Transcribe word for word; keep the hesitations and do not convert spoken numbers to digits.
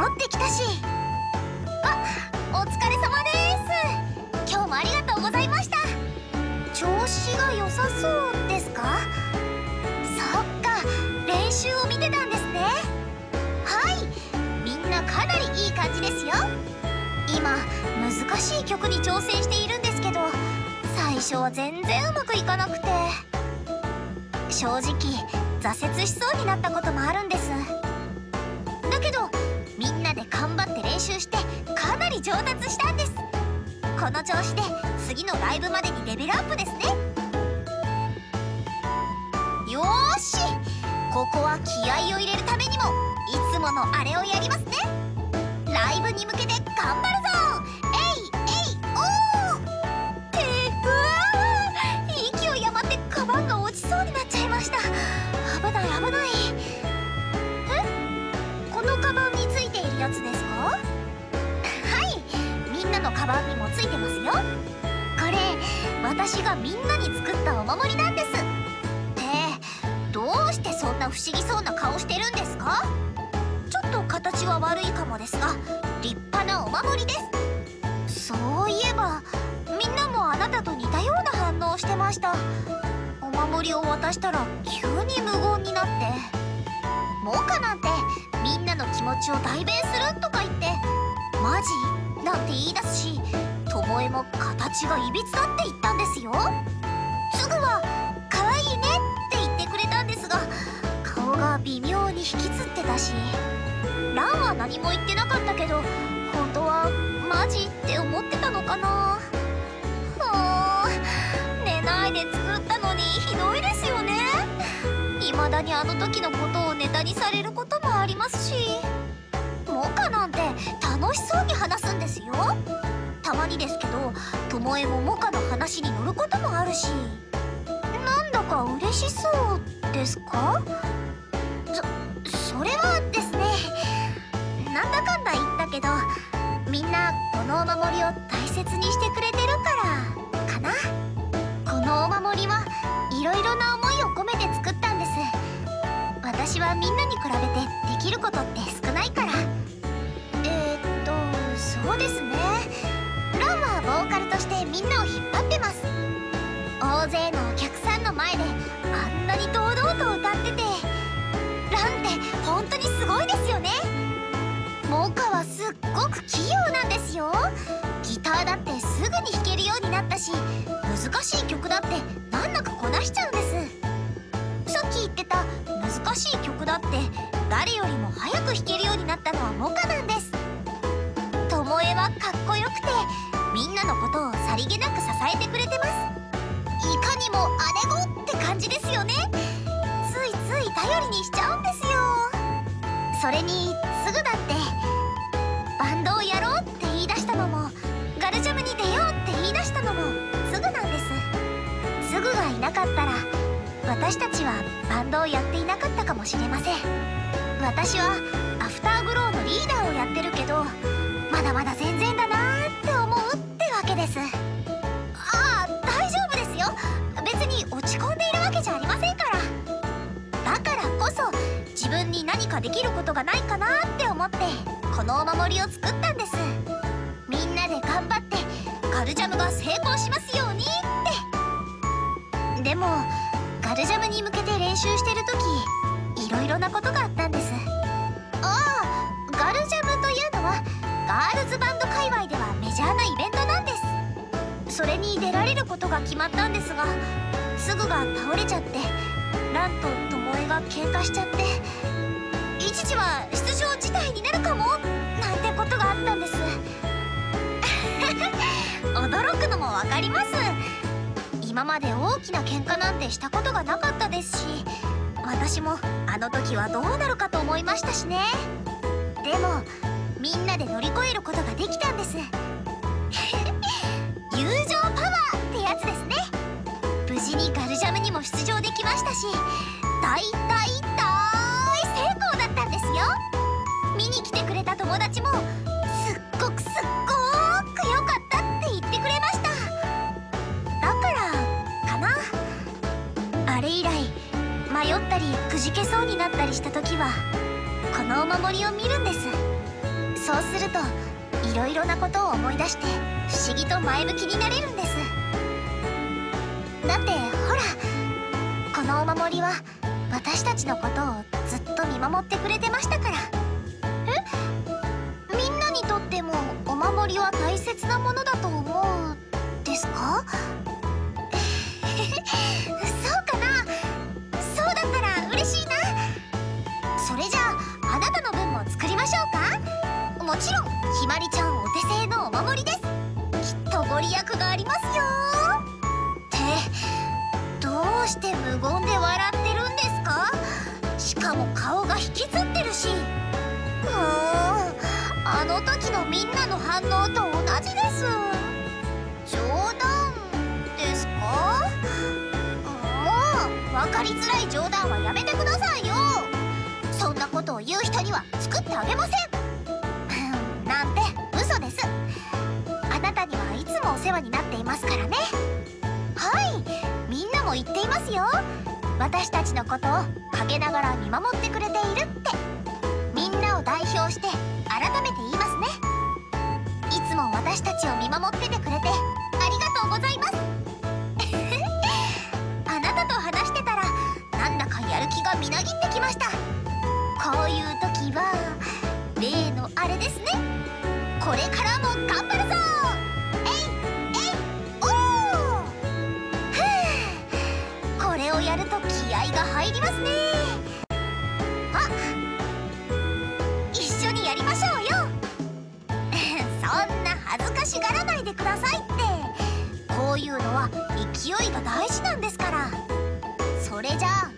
戻ってきたし。あ、お疲れ様です。今日もありがとうございました。調子が良さそうですか？そっか、練習を見てたんですね。はい、みんなかなりいい感じですよ。今難しい曲に挑戦しているんですけど、最初は全然うまくいかなくて、正直挫折しそうになったこともあるんです。だけどみんなで頑張って練習してかなり上達したんです。この調子で次のライブまでにレベルアップですね。よーし、ここは気合を入れるためにもいつものあれをやりますね。ライブに向けて頑張るぞ。えいえいおーってうわー、勢い余ってカバンが落ちそうになっちゃいました。危ない危ない。え、このカバンについているやつですか？はい、みんなのカバンにもついてますよ。これ私がみんなに作ったお守りなんです。どうしてそんな不思議そうな顔してるんですか？ちょっと形は悪いかもですが立派なお守りです。そういえばみんなもあなたと似たような反応をしてました。お守りを渡したら急に無言になって、モカなんてみんなの気持ちを代弁するとか言ってマジなんて言い出すし、ともえも形がいびつだって言ったんですよ。すぐは可愛いねって言ってくれたんですが、顔が微妙に引きつってたし、ランは何も言ってなかったけど本当はマジって思ってたのかな。はあ、寝ないで作ったのにひどいですよね。未だにあの時のことをネタにされることもありますし、モカなんて楽しそうに話すんですよ。たまにですけどともえもモカの話に乗ることもあるし、なんだか嬉しそうですか？そ、それはですね、なんだかんだ言ったけどみんなこのお守りを大切にしてくれてるからかな。このお守りはいろいろな思いを込めて作ったんです。私はみんなに比べてできることって少ないから。えー、っとそうですね、ランはボーカルとしてみんなを引っ張ってます。大勢のお客さんの前であんなに堂々と歌ってて、ランって本当にすごいですよね。モカはすっごく器用なんですよ。ギターだってすぐに弾けるようになったし、難しい曲だって難なくこなしちゃうんです。さっき言ってた難しい曲だって誰よりも早く弾けるようになったのはモカなんです。ともえはかっこよくてみんなのことをさりげなく支えてくれてます。いかにも姉子って感じですよね。ついつい頼りにしちゃうんですよ。それにすぐだってバンドをやろうって言い出したのも、ガルジャムに出ようって言い出したのもすぐなんです。すぐがいなかったら私たちはバンドをやっていなかったかもしれません。私はアフターグローのリーダーをやってるけどまだまだ全然だなーって思うってわけです。ああ、大丈夫ですよ。別に落ち込んでいるわけじゃありませんから。だからこそ自分に何かできることがないかなって思ってこのお守りを作ったんです。みんなで頑張ってガルジャムが成功しますようにって。でもガルジャムに向けて練習してる時いろいろなことがあったんです。ああ、ガルジャムというのはガールズバンド界隈ではメジャーなイベントなんです。それに出られることが決まったんですが、すぐが倒れちゃってランとともえが喧嘩しちゃって、一時は出場辞退になるかもなんてことがあったんです。驚くのもわかります。今まで大きな喧嘩なんてしたことがなかったですし、私もあの時はどうなるかと思いましたしね。でもみんなで乗り越えることができたんです。友情パワーってやつですね。無事にガルジャムにも出場できましたし、大大大成功だったんですよ。見に来てくれた友達もすっごくすっごく良かったって言ってくれました。だからかな。あれ以来迷ったりくじけそうになったりした時はこのお守りを見るんです。 そうするといろいろなことを思い出して不思議と前向きになれるんです。だってほら、このお守りは私たちのことをずっと見守ってくれてましたから。え、みんなにとってもお守りは大切なものだと思うですか？そうかな。そうだったら嬉しいな。それじゃああなたの分も作りましょうか。もちろんひまりちゃんお手製のお守りです。きっとご利益がありますよ。ってどうして無言で笑ってるんですか？しかも顔が引きつってるし。うーん、あの時のみんなの反応と同じです。冗談ですか？もう分かりづらい冗談はやめてくださいよ。そんなことを言う人には作ってあげません。なんて嘘です。あなたにはいつもお世話になっていますからね。はい、みんなも言っていますよ。私たちのことを陰ながら見守ってくれているって。みんなを代表して改めて言いますね。いつも私たちを見守っててくれてありがとうございます。あなたと話してたらなんだかやる気がみなぎってきました。こういう時は例のあれですね。これからも頑張るぞ。えいえいおー。ふう、これをやると気合が入りますね。あ、一緒にやりましょうよ。そんな恥ずかしがらないでくださいって。こういうのは勢いが大事なんですから。それじゃあ